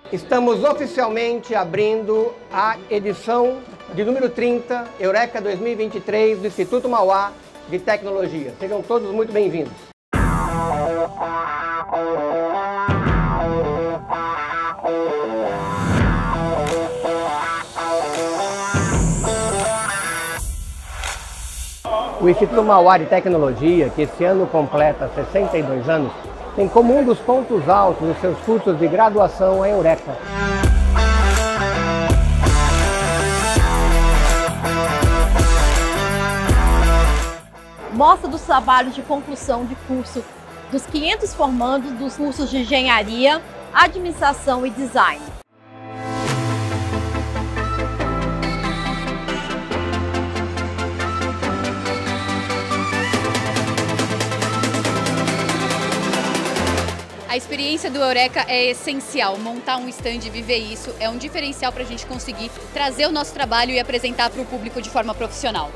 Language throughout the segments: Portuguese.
Estamos oficialmente abrindo a edição de número 30, Eureka 2023, do Instituto Mauá de Tecnologia. Sejam todos muito bem-vindos. O Instituto Mauá de Tecnologia, que esse ano completa 62 anos, tem como um dos pontos altos dos seus cursos de graduação a Eureka. Mostra dos trabalhos de conclusão de curso dos 500 formandos dos cursos de Engenharia, Administração e Design. A experiência do Eureka é essencial. Montar um stand e viver isso é um diferencial para a gente conseguir trazer o nosso trabalho e apresentar para o público de forma profissional.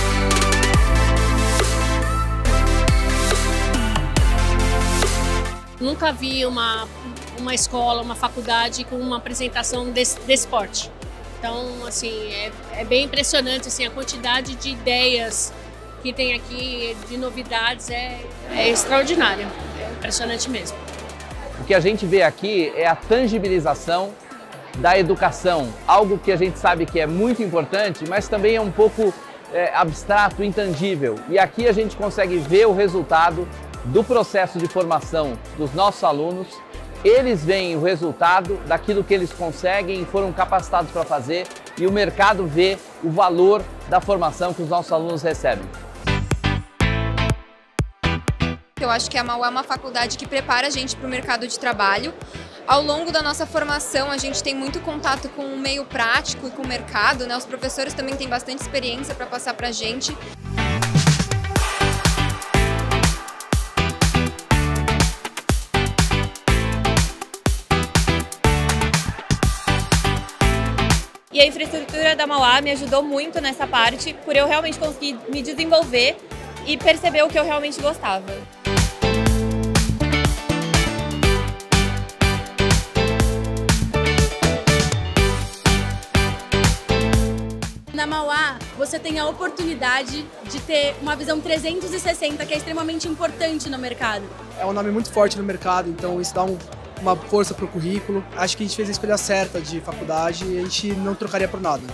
Nunca vi uma escola, uma faculdade com uma apresentação desse porte. Então, assim, é bem impressionante assim, a quantidade de ideias que tem aqui, de novidades, é extraordinária. É impressionante mesmo. O que a gente vê aqui é a tangibilização da educação, algo que a gente sabe que é muito importante, mas também é um pouco abstrato, intangível. E aqui a gente consegue ver o resultado do processo de formação dos nossos alunos. Eles veem o resultado daquilo que eles conseguem e foram capacitados para fazer, e o mercado vê o valor da formação que os nossos alunos recebem. Eu acho que a Mauá é uma faculdade que prepara a gente para o mercado de trabalho. Ao longo da nossa formação, a gente tem muito contato com o meio prático e com o mercado, né? Os professores também têm bastante experiência para passar para a gente. E a infraestrutura da Mauá me ajudou muito nessa parte, por eu realmente conseguir me desenvolver e perceber o que eu realmente gostava. Na Mauá, você tem a oportunidade de ter uma visão 360, que é extremamente importante no mercado. É um nome muito forte no mercado, então isso dá uma força para o currículo. Acho que a gente fez a escolha certa de faculdade e a gente não trocaria por nada.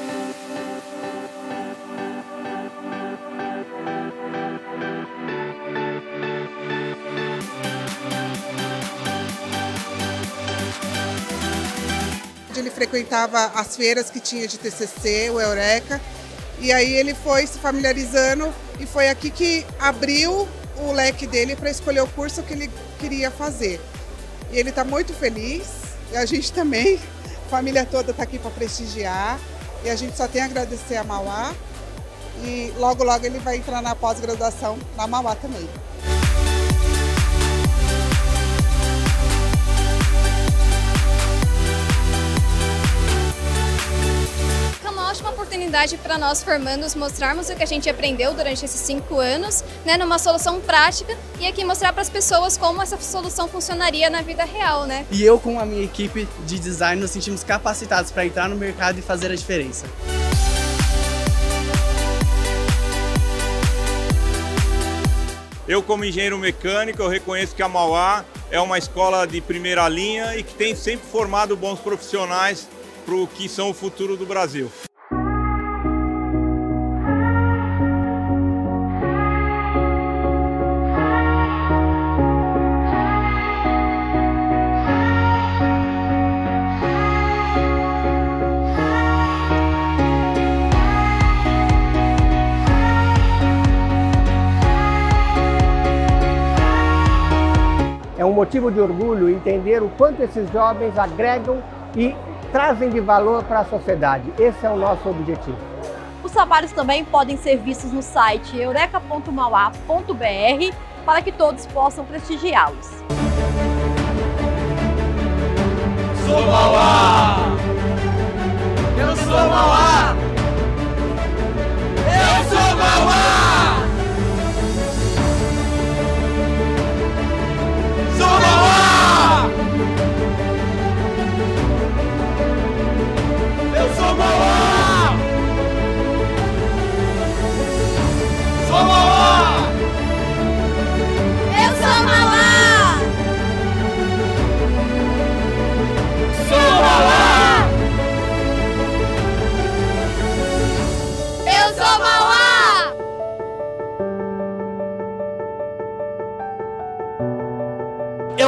Ele frequentava as feiras que tinha de TCC, o Eureka, e aí ele foi se familiarizando e foi aqui que abriu o leque dele para escolher o curso que ele queria fazer. E ele está muito feliz, e a gente também, a família toda está aqui para prestigiar, e a gente só tem a agradecer a Mauá, e logo logo ele vai entrar na pós-graduação na Mauá também. Uma oportunidade para nós formandos mostrarmos o que a gente aprendeu durante esses 5 anos, né, numa solução prática, e aqui mostrar para as pessoas como essa solução funcionaria na vida real, né? E eu com a minha equipe de design nos sentimos capacitados para entrar no mercado e fazer a diferença. Eu, como engenheiro mecânico, eu reconheço que a Mauá é uma escola de primeira linha e que tem sempre formado bons profissionais para o que são o futuro do Brasil. É um motivo de orgulho entender o quanto esses jovens agregam e trazem de valor para a sociedade. Esse é o nosso objetivo. Os trabalhos também podem ser vistos no site eureka.mauá.br para que todos possam prestigiá-los. Sou Mauá! Eu sou Mauá! Eu sou Mauá! Sou Mauá!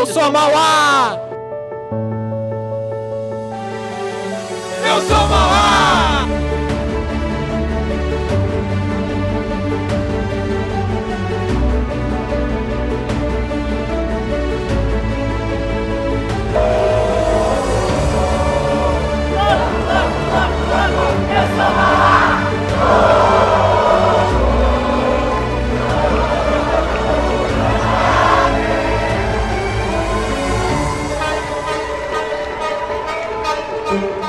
sou Mauá! Eu sou Mauá! Eu sou Mauá!